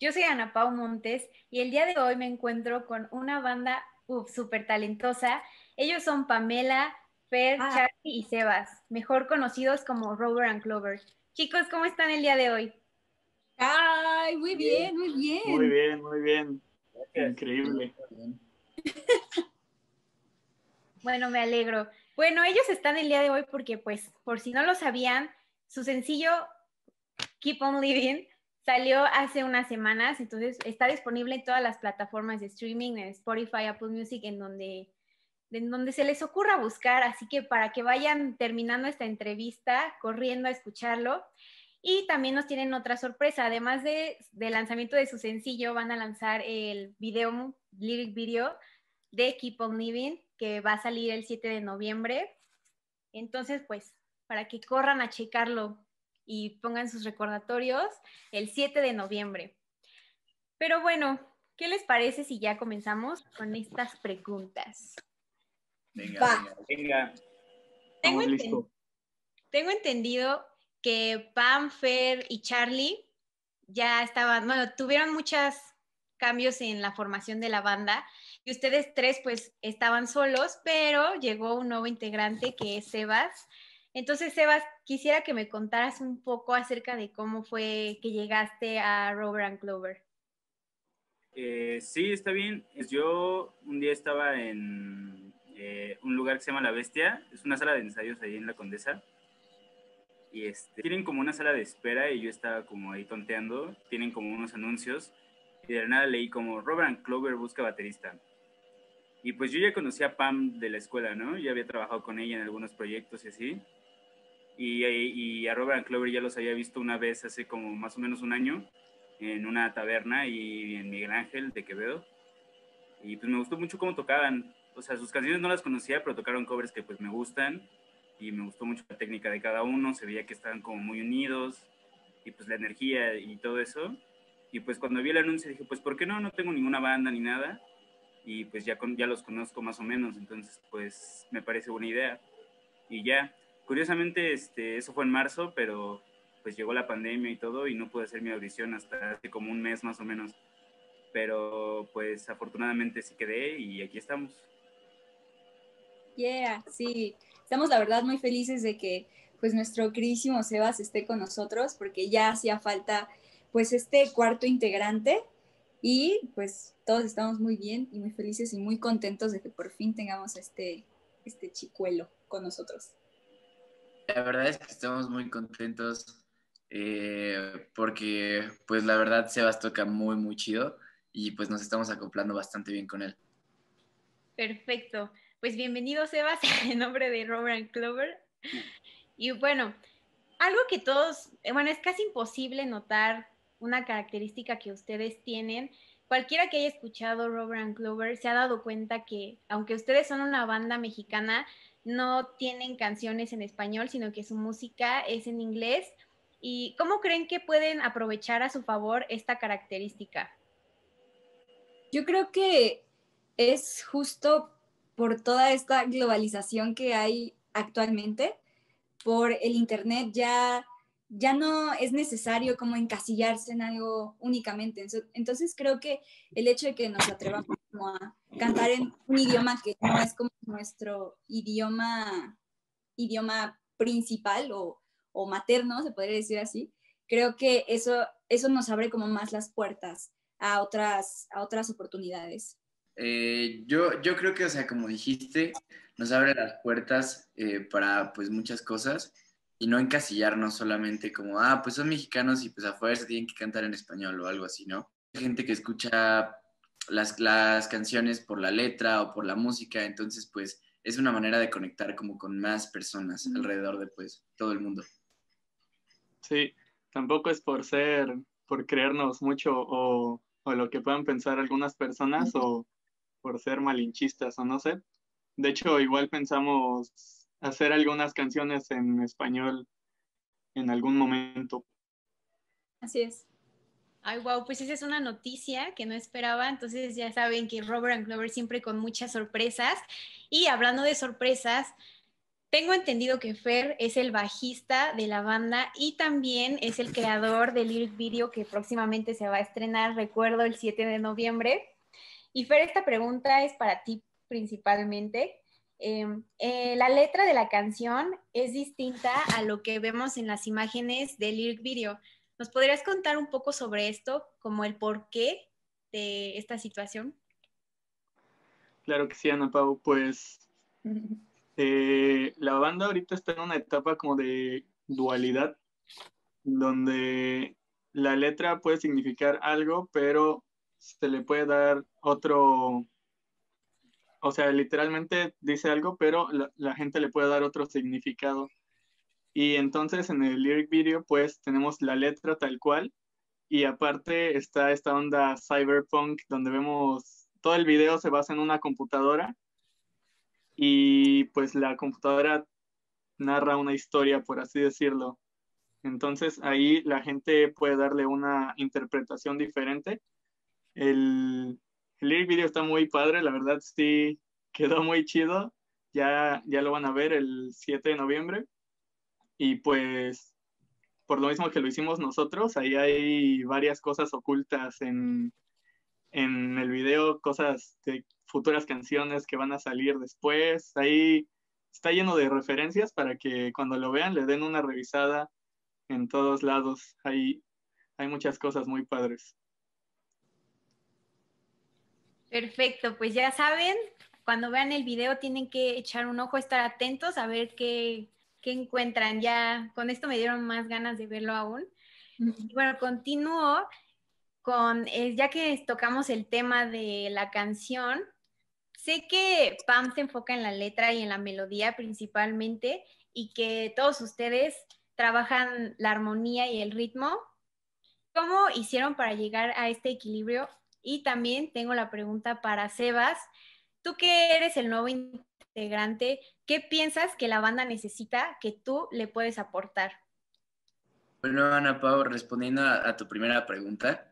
Yo soy Ana Pau Montes y el día de hoy me encuentro con una banda súper talentosa. Ellos son Pamela, Fer, Ah, Charlie y Sebas, mejor conocidos como Rover and Clover. Chicos, ¿cómo están el día de hoy? ay, muy Bien, bien, muy muy bien. bien, muy bien. Gracias. Increíble. Bien. Bueno, me alegro. Bueno, ellos están el día de hoy porque, pues, por si no lo sabían, su sencillo Keep on Living salió hace unas semanas, entonces está disponible en todas las plataformas de streaming, en Spotify, Apple Music, en donde se les ocurra buscar, así que para que vayan terminando esta entrevista, corriendo a escucharlo. Y también nos tienen otra sorpresa, además del lanzamiento de su sencillo, van a lanzar el lyric video de Keep on Living, que va a salir el 7 de noviembre. Entonces, pues, para que corran a checarlo y pongan sus recordatorios el 7 de noviembre. Pero bueno, ¿qué les parece si ya comenzamos con estas preguntas? Venga, Va. venga. Venga, Tengo, estamos listos. tengo entendido que Pam, Fer y Charlie ya estaban, bueno, tuvieron muchos cambios en la formación de la banda y ustedes tres pues estaban solos, pero llegó un nuevo integrante que es Sebas. Entonces, Sebas, quisiera que me contaras un poco acerca de cómo fue que llegaste a Rover and Clover. Sí, está bien. Yo un día estaba en un lugar que se llama La Bestia. Es una sala de ensayos ahí en La Condesa. Y tienen como una sala de espera y yo estaba como ahí tonteando. Tienen como unos anuncios. Y de la nada leí como Robert and Clover busca baterista. Y pues yo ya conocía a Pam de la escuela, ¿no? Ya había trabajado con ella en algunos proyectos y así. Y a Robert and Clover ya los había visto una vez hace como más o menos un año en una taberna y en Miguel Ángel de Quevedo. Y pues me gustó mucho cómo tocaban. O sea, sus canciones no las conocía, pero tocaron covers que pues me gustan. Y me gustó mucho la técnica de cada uno. Se veía que estaban como muy unidos. Y pues la energía y todo eso. Y pues cuando vi el anuncio dije, pues ¿por qué no? No tengo ninguna banda ni nada. Y pues ya los conozco más o menos. Entonces pues me parece buena idea. Y ya, curiosamente eso fue en marzo, pero pues llegó la pandemia y todo y no pude hacer mi audición hasta hace como un mes más o menos. Pero pues afortunadamente sí quedé y aquí estamos. Yeah, sí. Estamos la verdad muy felices de que pues nuestro queridísimo Sebas esté con nosotros porque ya hacía falta pues este cuarto integrante y pues todos estamos muy bien y muy felices y muy contentos de que por fin tengamos este chicuelo con nosotros. La verdad es que estamos muy contentos porque, pues la verdad, Sebas toca muy, muy chido y pues nos estamos acoplando bastante bien con él. Perfecto. Pues bienvenido, Sebas, en nombre de Rover and Clover. Y bueno, algo que todos, bueno, es casi imposible notar una característica que ustedes tienen. Cualquiera que haya escuchado Rover and Clover se ha dado cuenta que, aunque ustedes son una banda mexicana, no tienen canciones en español, sino que su música es en inglés. ¿Y cómo creen que pueden aprovechar a su favor esta característica? Yo creo que es justo por toda esta globalización que hay actualmente, por el internet ya no es necesario como encasillarse en algo únicamente. Entonces creo que el hecho de que nos atrevamos como a cantar en un idioma que no es como nuestro idioma principal o materno, se podría decir así, creo que eso nos abre como más las puertas a otras oportunidades. Yo creo que, o sea, como dijiste, nos abre las puertas para pues muchas cosas y no encasillarnos solamente como, pues son mexicanos y pues a fuerza tienen que cantar en español o algo así, ¿no? Hay gente que escucha las canciones por la letra o por la música, entonces pues es una manera de conectar como con más personas alrededor de pues todo el mundo. Sí, tampoco es por creernos mucho o lo que puedan pensar algunas personas o por ser malinchistas o no sé. De hecho, igual pensamos hacer algunas canciones en español en algún momento. Así es. Ay, wow, pues esa es una noticia que no esperaba. Entonces ya saben que Robert and Clover siempre con muchas sorpresas. Y hablando de sorpresas, Tengo entendido que Fer es el bajista de la banda y también es el creador del lyric video que próximamente se va a estrenar, recuerdo, el 7 de noviembre. Y Fer, esta pregunta es para ti principalmente. La letra de la canción es distinta a lo que vemos en las imágenes del lyric video. ¿Nos podrías contar un poco sobre esto, como el porqué de esta situación? Claro que sí, Ana Pau. Pues la banda ahorita está en una etapa como de dualidad, donde la letra puede significar algo, pero se le puede dar otro, o sea, literalmente dice algo, pero la gente le puede dar otro significado. Y entonces en el lyric video, pues tenemos la letra tal cual, y aparte está esta onda cyberpunk, donde vemos todo el video se basa en una computadora, y pues la computadora narra una historia, por así decirlo. Entonces ahí la gente puede darle una interpretación diferente. El lyric video está muy padre, la verdad sí quedó muy chido. Ya lo van a ver el 7 de noviembre. Y pues por lo mismo que lo hicimos nosotros, ahí hay varias cosas ocultas en el video, cosas de futuras canciones que van a salir después. Ahí está lleno de referencias para que cuando lo vean le den una revisada en todos lados. Hay muchas cosas muy padres. Perfecto, pues ya saben, cuando vean el video tienen que echar un ojo, estar atentos a ver qué encuentran. Ya con esto me dieron más ganas de verlo aún. Y bueno, continúo con, ya que tocamos el tema de la canción, sé que Pam se enfoca en la letra y en la melodía principalmente y que todos ustedes trabajan la armonía y el ritmo. ¿Cómo hicieron para llegar a este equilibrio? Y también tengo la pregunta para Sebas. Tú que eres el nuevo integrante, ¿qué piensas que la banda necesita que tú le puedes aportar? Bueno, Ana Pau, respondiendo a tu primera pregunta,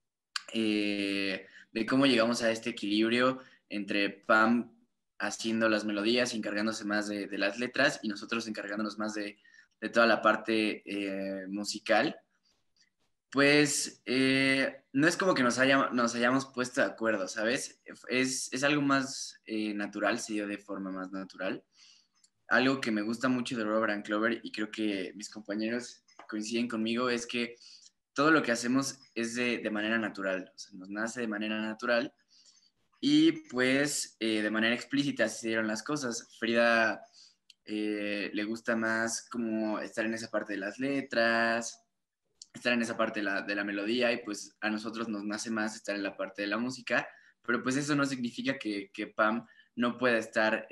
de cómo llegamos a este equilibrio entre Pam haciendo las melodías, encargándose más de las letras y nosotros encargándonos más de toda la parte musical. Pues no es como que nos hayamos puesto de acuerdo, ¿sabes? Es algo más natural, se dio de forma más natural. Algo que me gusta mucho de Robert and Clover y creo que mis compañeros coinciden conmigo es que todo lo que hacemos es de manera natural, o sea, nos nace de manera natural y pues de manera explícita así se dieron las cosas. Frida le gusta más como estar en esa parte de las letras, estar en esa parte de la melodía y pues a nosotros nos nace más estar en la parte de la música, pero pues eso no significa que Pam no pueda estar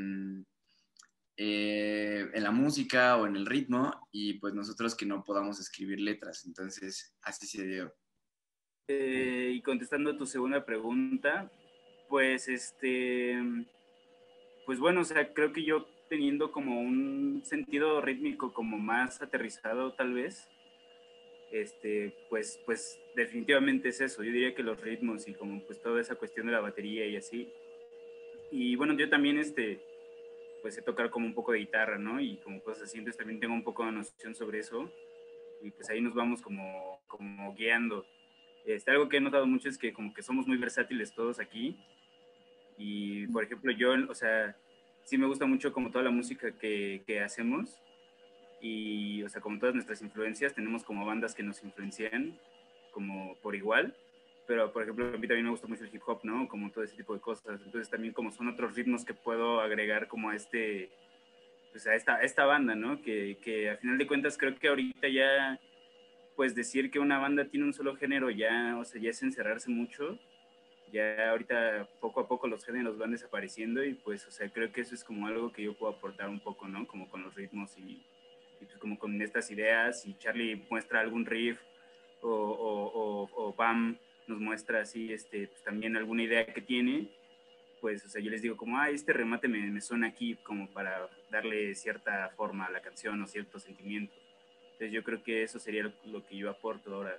en la música o en el ritmo y pues nosotros que no podamos escribir letras. Entonces, así se dio. Y contestando a tu segunda pregunta, pues pues bueno, o sea, creo que yo teniendo como un sentido rítmico como más aterrizado tal vez, pues definitivamente es eso. Yo diría que los ritmos y como pues toda esa cuestión de la batería y así. Y bueno, yo también pues sé tocar como un poco de guitarra, ¿no? Y como cosas así, entonces también tengo un poco de noción sobre eso. Y pues ahí nos vamos como guiando. Algo que he notado mucho es que como que somos muy versátiles todos aquí. Y por ejemplo, yo, o sea, sí me gusta mucho como toda la música que hacemos. Y, o sea, como todas nuestras influencias, tenemos como bandas que nos influencian como por igual. Pero, por ejemplo, a mí también me gusta mucho el hip hop, ¿no? Como todo ese tipo de cosas. Entonces también como son otros ritmos que puedo agregar como a pues a esta banda, ¿no? Que a final de cuentas creo que ahorita ya, pues decir que una banda tiene un solo género ya, o sea, ya es encerrarse mucho. Ya ahorita poco a poco los géneros van desapareciendo y pues, o sea, creo que eso es como algo que yo puedo aportar un poco, ¿no? Como con los ritmos y pues como con estas ideas, y Charlie muestra algún riff o Pam nos muestra así pues también alguna idea que tiene, pues o sea, yo les digo como, este remate me suena aquí como para darle cierta forma a la canción o cierto sentimiento. Entonces yo creo que eso sería lo que yo aporto ahora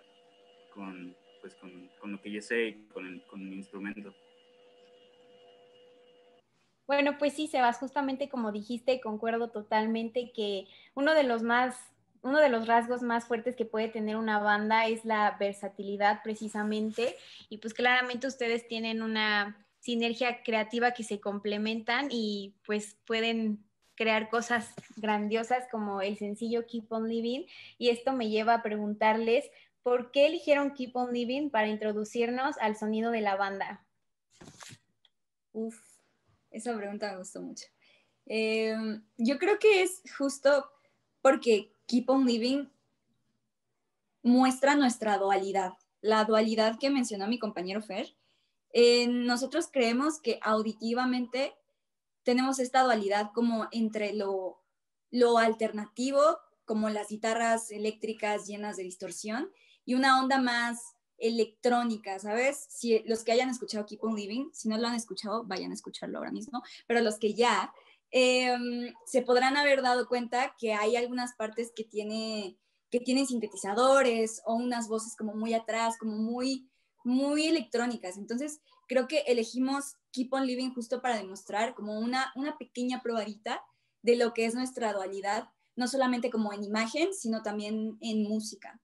con lo que yo sé y con mi instrumento. Bueno, pues sí, Sebas, justamente como dijiste, concuerdo totalmente que uno de los rasgos más fuertes que puede tener una banda es la versatilidad precisamente, y pues claramente ustedes tienen una sinergia creativa que se complementan y pues pueden crear cosas grandiosas como el sencillo Keep on Living, y esto me lleva a preguntarles, ¿por qué eligieron Keep on Living para introducirnos al sonido de la banda? Uf, esa pregunta me gustó mucho. Yo creo que es justo porque Keep on Living muestra nuestra dualidad, la dualidad que mencionó mi compañero Fer. Nosotros creemos que auditivamente tenemos esta dualidad como entre lo alternativo, como las guitarras eléctricas llenas de distorsión, y una onda más electrónica, ¿sabes? Si los que hayan escuchado Keep on Living, si no lo han escuchado, vayan a escucharlo ahora mismo, pero los que ya, se podrán haber dado cuenta que hay algunas partes que tienen sintetizadores o unas voces como muy atrás, como muy, muy electrónicas. Entonces, creo que elegimos Keep on Living justo para demostrar como una pequeña probadita de lo que es nuestra dualidad, no solamente como en imagen, sino también en música.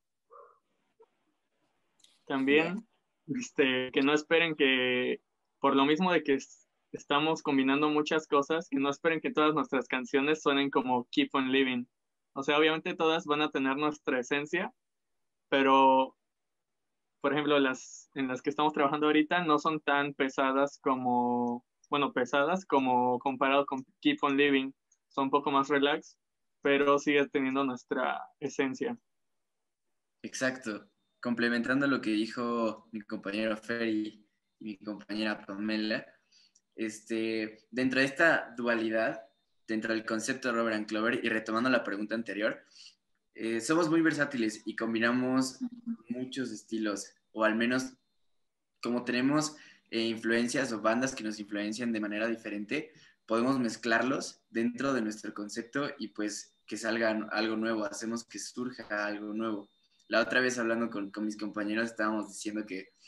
También, que no esperen que, por lo mismo de que estamos combinando muchas cosas, que no esperen que todas nuestras canciones suenen como Keep on Living. O sea, obviamente todas van a tener nuestra esencia, pero, por ejemplo, en las que estamos trabajando ahorita no son tan pesadas como, bueno, pesadas como comparado con Keep on Living. Son un poco más relax, pero sigue teniendo nuestra esencia. Exacto. Complementando lo que dijo mi compañero Fer y mi compañera Pamela, dentro de esta dualidad, dentro del concepto de Robert and Clover, y retomando la pregunta anterior, somos muy versátiles y combinamos muchos estilos, o al menos como tenemos influencias o bandas que nos influencian de manera diferente, podemos mezclarlos dentro de nuestro concepto y pues que salga algo nuevo, hacemos que surja algo nuevo. La otra vez hablando con mis compañeros estábamos diciendo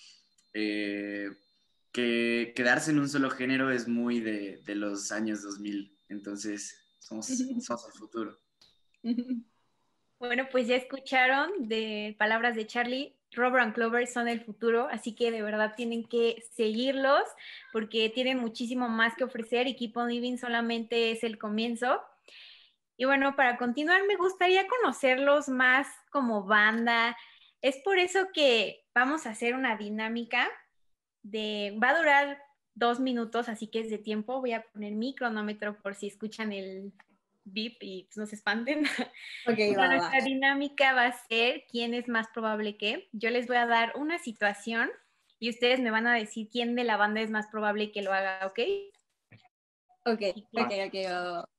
que quedarse en un solo género es muy de los años 2000, entonces somos el futuro. Bueno, pues ya escucharon de palabras de Charlie, Robert and Clover son el futuro, así que de verdad tienen que seguirlos porque tienen muchísimo más que ofrecer y Keep on Living solamente es el comienzo. Y bueno, para continuar me gustaría conocerlos más como banda. Es por eso que vamos a hacer una dinámica va a durar 2 minutos, así que es de tiempo. Voy a poner mi cronómetro por si escuchan el beep y pues, no se espanten. Ok, Bueno, nuestra dinámica va a ser quién es más probable que. Yo les voy a dar una situación y ustedes me van a decir quién de la banda es más probable que lo haga, ¿ok? Ok.